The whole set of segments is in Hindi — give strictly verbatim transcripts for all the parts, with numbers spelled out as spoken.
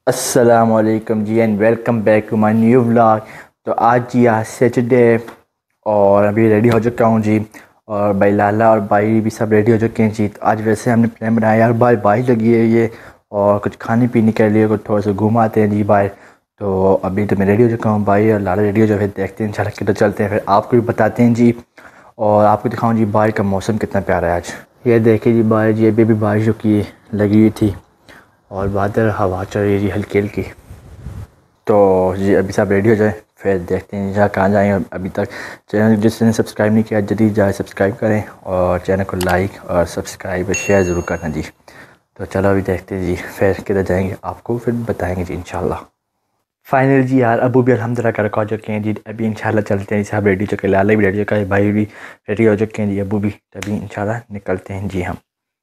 अस्सलामुअलैकुम जी and welcome back to my new vlog. तो आज जी आज सैटरडे और अभी रेडी हो चुका हूँ जी। और भाई लाला और भाई भी सब रेडी हो चुके हैं जी। तो आज वैसे हमने प्लान बनाया यार, भाई बारिश लगी है ये और कुछ खाने पीने के लिए कुछ थोड़ा सा घुमाते हैं जी बाहर। तो अभी तो मैं रेडी हो चुका हूँ, भाई और लाला रेडी हो जाए, फिर देखते हैं इंशाल्लाह कि तो चलते हैं, फिर आपको भी बताते हैं जी। और आपको दिखाऊँ जी बाहर का मौसम कितना प्यारा है आज। ये देखिए जी बाहर जी, अभी भी बारिश रुकी लगी हुई थी और बादल हवा चल रही है जी हल्की हल्की। तो जी अभी सब रेडी हो जाए, फिर देखते हैं जहाँ कहाँ जाएँ। अभी तक चैनल जिसने सब्सक्राइब नहीं किया जल्दी जाए सब्सक्राइब करें और चैनल को लाइक और सब्सक्राइब और शेयर ज़रूर करना जी। तो चलो अभी देखते हैं जी फिर किधर जाएंगे, आपको फिर बताएंगे जी इंशाल्लाह। फाइनल जी यार अबू भी अल्हम्दुलिल्लाह कर हो चुके हैं जी। अभी इंशाल्लाह चलते हैं, सब रेडी हो चुके हैं, लाला भी रेडी हो चुका है, भाई भी रेडी हो चुके हैं जी, अबू भी। तो अभी इंशाल्लाह निकलते हैं जी हम।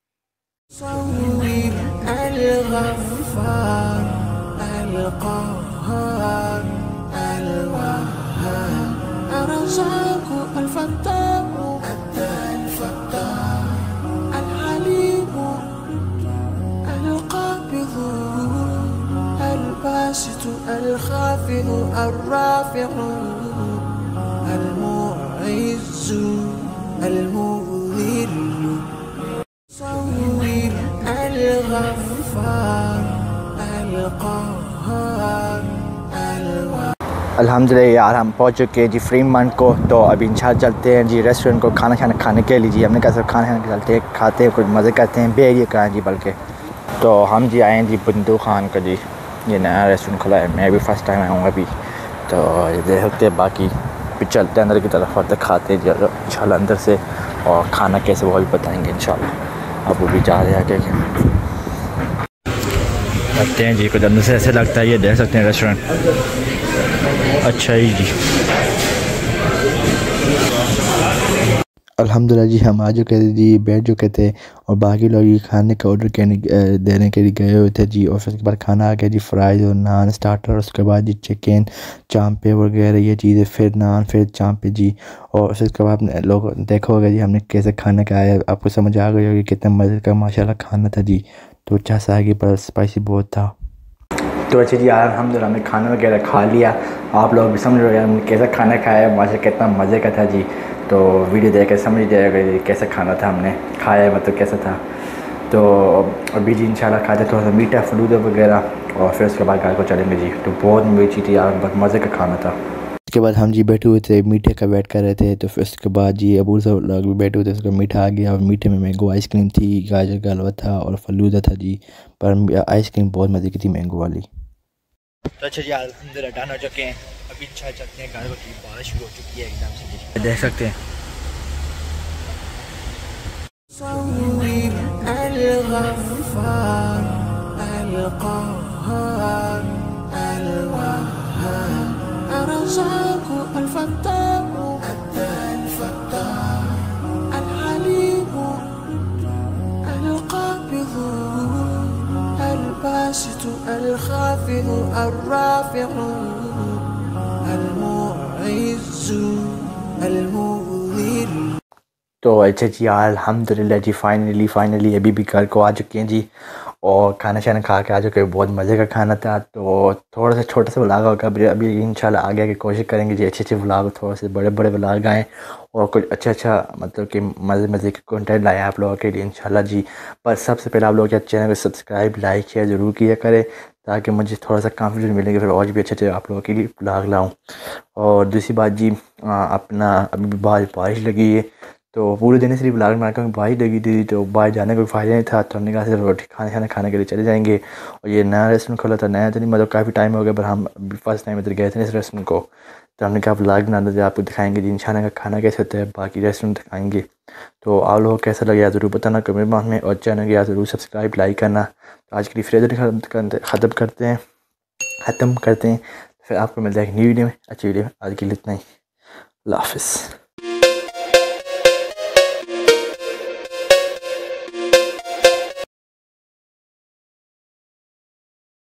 الخافض الرافع المعز المذل صور الغفار القهار अल्हम्दुलिल्लाह यार हम पहुंच चुके हैं जी फ्रीमंट को। तो अभी इंशाल्लाह चलते हैं जी रेस्टोरेंट को खाना खाना खाने के लिए जी। हमने कहा सब खाना खाने चलते हैं, खाते हैं, कुछ मज़े करते हैं, बेरिए कहाँ जी बल्कि। तो हम जी आए हैं जी बंदू खान का जी, ये नया रेस्टोरेंट खुला है, मैं भी फ़र्स्ट टाइम आया हूँ अभी। तो ये देख सकते हैं, बाकी फिर चलते हैं अंदर की तरफ और खाते हैं जी इंशाल्लाह अंदर से, और खाना कैसे वो भी बताएँगे इंशाल्लाह। अब वो भी जा रहे हैं आगे लगते हैं जी, कुछ अंदर से ऐसे लगता है, ये देख सकते हैं रेस्टोरेंट। अच्छा ही जी अल्हम्दुलिल्लाह जी हम आ चुके थे जी, बैठ चुके थे और बाकी लोग ये खाने का ऑर्डर करने देने के लिए गए हुए थे जी। और फिर उसके बाद खाना आ गया जी, फ्राइज़ और नान स्टार्टर, उसके बाद जी चिकन चांपे वगैरह ये चीज़ें, फिर नान फिर चांपे जी। और फिर उसके बाद लोग देखा होगा जी हमने कैसे खाना खाया, आपको समझ आ गई होगी कितना मज़े का माशाल्लाह खाना था जी। तो अच्छा सा आगे पर स्पाइसी बहुत था। तो अच्छा जी यार अल्हम्दुलिल्लाह हमने खाना वगैरह खा लिया, आप लोग भी समझ रहे हो हमने कैसा खाना खाया, माशाल्लाह कितना मज़े का था जी। तो वीडियो देख कर समझ जाएगा कैसा खाना था हमने खाया, मतलब कैसा था। तो अभी जी इंशाल्लाह खाते थोड़ा सा मीठा फलूदा वगैरह और फिर उसके बाद घर को चलेंगे जी। तो बहुत मीठी थी यार, बहुत मज़े का खाना था। उसके बाद हम जी बैठे हुए थे, मीठे का वेट कर रहे थे। तो फिर उसके बाद जी अबू सब लोग भी बैठे हुए थे, उसका मीठा आ गया और मीठे में मैंगो आइसक्रीम थी, गाजर का हलवा था और फलूदा था जी। पर आइसक्रीम बहुत मज़े की थी मैंगो वाली। तो अच्छा जी अल्हम्दुलिल्लाह डन हो चुके हैं, अभी अच्छा चलते हैं घर को जी, बारिश शुरू हो चुकी है एकदम से जी, देख सकते हैं। الخافض الرافع المعز المذل। तो अच्छा जी यार अल्हम्दुलिल्लाह जी फाइनली फाइनली अभी भी घर को आ चुके हैं जी और खाना शाना खा के आ चुके हैं, बहुत मज़े का खाना था। तो थोड़ा सा छोटा सा व्लॉग होगा अभी अभी इंशाल्लाह आगे आगे कोशिश करेंगे जी अच्छे अच्छे व्लॉग, थोड़े से बड़े बड़े व्लॉग आएँ और कुछ अच्छा अच्छा मतलब कि मज़े मज़े के कंटेंट लाएँ आप लोगों के लिए इंशाल्लाह जी। पर सबसे पहले आप लोग चैनल को सब्सक्राइब लाइक शेयर ज़रूर किया करें ताकि मुझे थोड़ा सा कॉन्फिडेंस मिलेगा, फिर और भी अच्छे अच्छे आप लोगों के लिए व्लॉग लाऊँ। और दूसरी बात जी आ, अपना अभी भी बाहर बारिश लगी है तो पूरे दिन सिर्फ व्लॉग बना कर बारिश लगी थी, तो बाहर जाने का कोई फ़ायदा नहीं था। तो हमने कहा सिर्फ रोटी खाने खाना खाने के लिए चले जाएंगे। और ये नया रेस्टोरेंट खोला था, नया तो नहीं मतलब काफ़ी टाइम हो गया, पर हम अभी फर्स्ट टाइम इधर गए थे इस रेस्टोरेंट को। तो हमने कहा व्लॉग बनाना था, आपको दिखाएंगे जी इंशाल्लाह का खाना कैसे होता है, बाकी रेस्टोरेंट दिखाएंगे। तो आप लोगों को कैसा लगे यार ज़रूर बताना कमेंट बॉक्स में, और चैनल को यार ज़रूर सब्सक्राइब लाइक करना। तो आज के लिए फिर ख़त्म करते हैं ख़त्म करते हैं फिर आपको मिलता है एक न्यू वीडियो में, अच्छी वीडियो में। आज के लिए इतना ही, अल्लाह हाफ़िज़।